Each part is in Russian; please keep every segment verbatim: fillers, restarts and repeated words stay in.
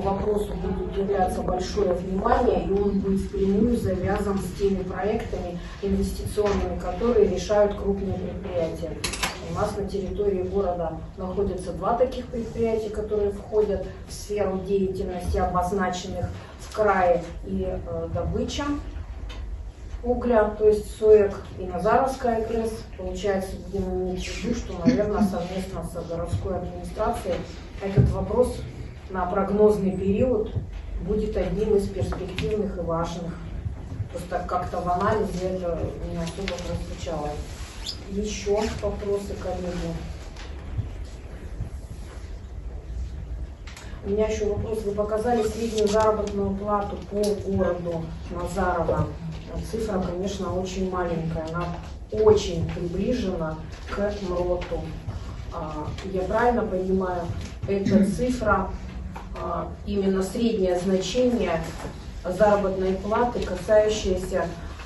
вопросу будет уделяться большое внимание, и он будет впрямую завязан с теми проектами инвестиционными, которые решают крупные предприятия. У нас на территории города находятся два таких предприятия, которые входят в сферу деятельности, обозначенных в крае, и э, добыча угля, то есть СОЭК и Назаровская ГРЭС. Получается, будем иметь в виду, что, наверное, совместно с городской администрацией этот вопрос на прогнозный период будет одним из перспективных и важных. Просто как-то в анализе это не особо прозвучало. Еще вопросы, коллеги? У меня еще вопрос. Вы показали среднюю заработную плату по городу Назарова. Цифра, конечно, очень маленькая. Она очень приближена к МРОТу. Я правильно понимаю, эта цифра, именно среднее значение заработной платы, касающееся,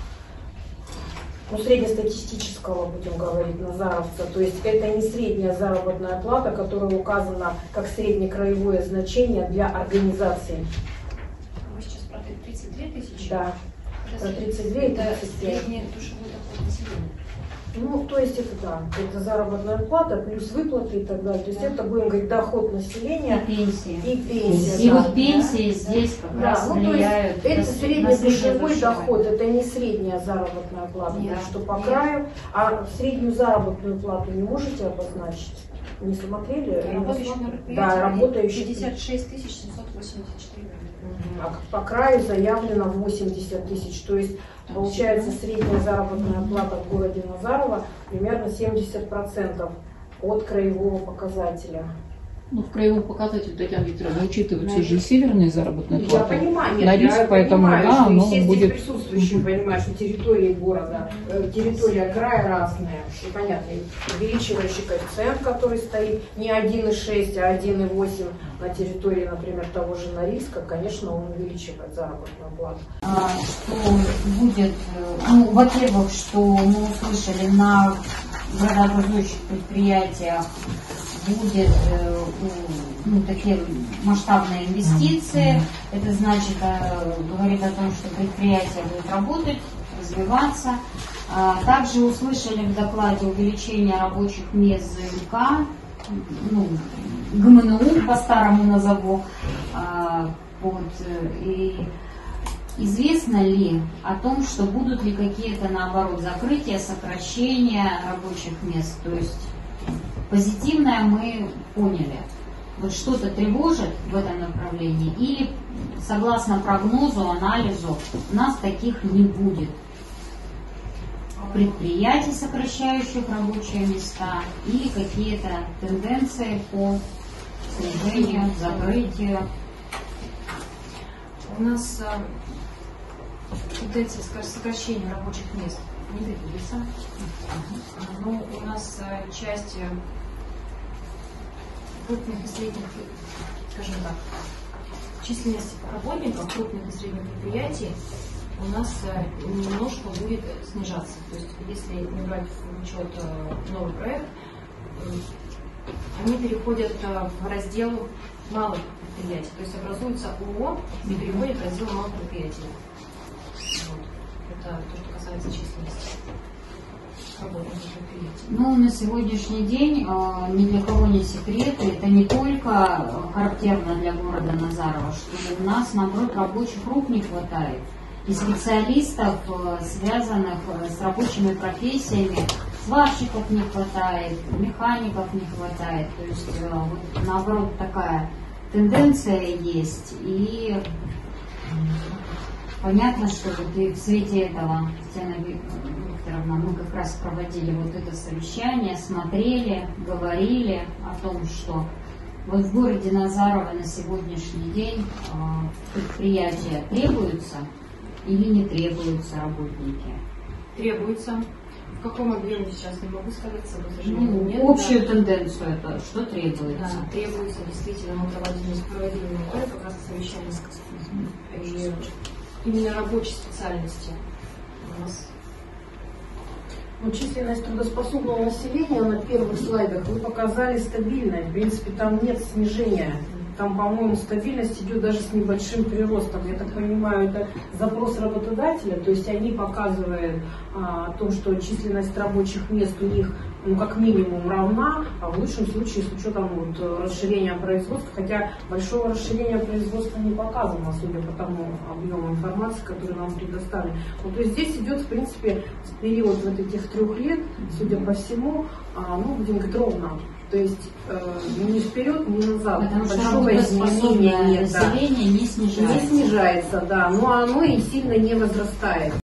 ну, среднестатистического, будем говорить, назаровца. То есть это не средняя заработная плата, которая указана как среднекраевое значение для организации. Вы сейчас про тридцать две тысячи? Да, про тридцать две и тридцать пять. Средний душевой доход населения. Ну, то есть это да, это заработная плата плюс выплаты и так далее. То есть да. Это, будем говорить, доход населения и пенсии. И пенсия. И да. вот пенсии да. здесь как да, раз ну, влияют. То есть это среднедушевой доход, душевой. это не средняя заработная плата, Нет. что по Нет. краю. А среднюю заработную плату не можете обозначить? Не смотрели? Работающих на предприятии? Да, работающих. пятьдесят шесть тысяч семьсот восемьдесят четыре. А по краю заявлено восемьдесят тысяч. То есть получается средняя заработная плата в городе Назарово примерно семьдесят процентов от краевого показателя. Ну, в краевом показателе, Татьяна Викторовна, учитываются же и северные заработные платы. Я понимаю, нет, на риск, я поэтому понимаю, да, что оно все будет... здесь присутствующие понимают, что территории города, территория края разная. И понятно, увеличивающий коэффициент, который стоит не один и шесть, а один и восемь на территории, например, того же Норильска, конечно, он увеличивает заработную плату. А, что будет, ну, во-первых, что мы услышали на градообразующих предприятиях, будет ну, такие масштабные инвестиции. Это значит, говорит о том, что предприятие будет работать, развиваться. Также услышали в докладе увеличение рабочих мест ЗМК, ну, ГМНУ по-старому назову. Вот. И известно ли о том, что будут ли какие-то, наоборот, закрытия, сокращения рабочих мест? То есть позитивное мы поняли. Вот что-то тревожит в этом направлении, или согласно прогнозу, анализу, у нас таких не будет предприятий, сокращающих рабочие места, или какие-то тенденции по снижению, закрытию. У нас тенденции сокращения рабочих мест не двигаются. Но у нас часть крупных и средних, скажем так, численность работников крупных и средних предприятий у нас немножко будет снижаться. То есть, если не брать в учет новый проект, они переходят в раздел малых предприятий. То есть образуется ООО и переходит в раздел малых предприятий. Вот. Это то, что касается численности. Ну, на сегодняшний день э, ни для кого не секрет, это не только характерно для города Назарова, что у нас, наоборот, рабочих рук не хватает. И специалистов, э, связанных с рабочими профессиями, сварщиков не хватает, механиков не хватает. То есть, э, вот, наоборот, такая тенденция есть. И понятно, что вот и в свете этого, Татьяна Викторовна, мы как раз проводили вот это совещание, смотрели, говорили о том, что вот в городе Назарово на сегодняшний день э, предприятия требуются или не требуются работники? Требуются. В каком объеме сейчас не могу сказать, к сожалению, ну, нет. Общую да. тенденцию это, что требуется? Да, требуется, действительно, мы проводили, проводили неделю как раз совещание с и именно рабочей специальности у нас. Ну, численность трудоспособного населения на первых слайдах вы показали стабильная. В принципе, там нет снижения там, по-моему, стабильность идет даже с небольшим приростом. Я так понимаю, это запрос работодателя, то есть они показывают а, о том, что численность рабочих мест у них ну, как минимум равна, а в лучшем случае с учетом вот, расширения производства, хотя большого расширения производства не показано, судя по тому объему информации, который нам предоставлен. Вот, то есть здесь идет, в принципе, период вот этих трех лет, судя по всему, а, ну, будем говорить, ровно. То есть э, ни вперед, ни назад. Потому что большого изменения нет. Население Да. не снижается. Не снижается, да, но оно и сильно не возрастает.